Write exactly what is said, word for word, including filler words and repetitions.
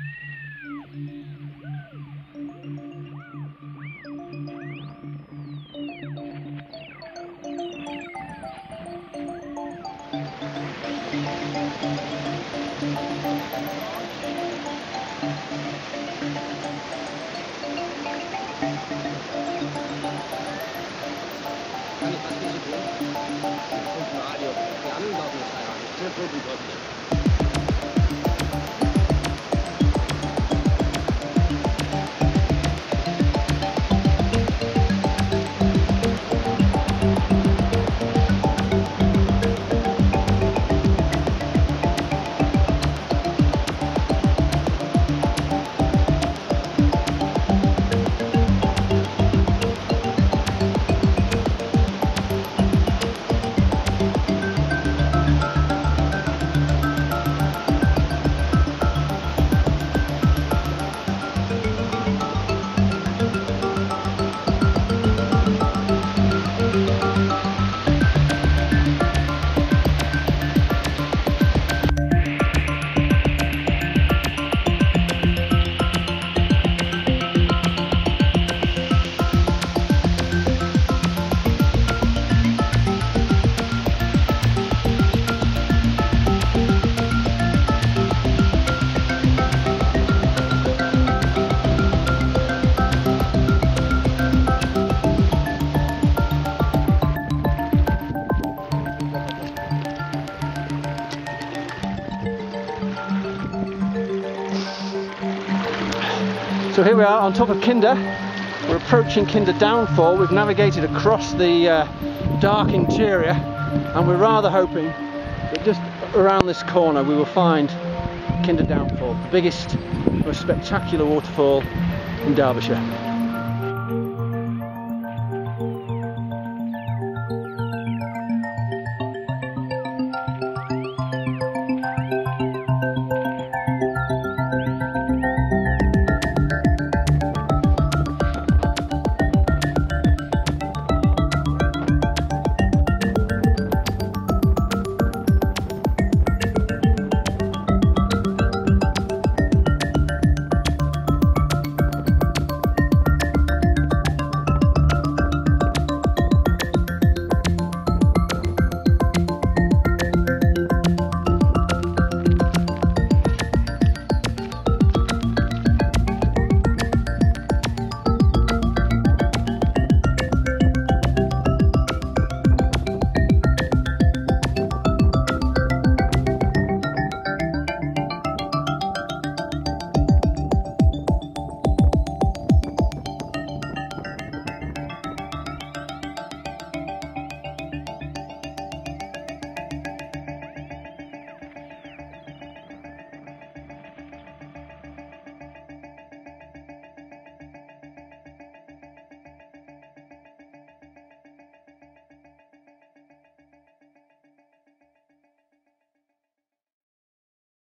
So here we are on top of Kinder. We're approaching Kinder Downfall. We've navigated across the uh, dark interior, and we're rather hoping that just around this corner we will find Kinder Downfall, the biggest, most spectacular waterfall in Derbyshire.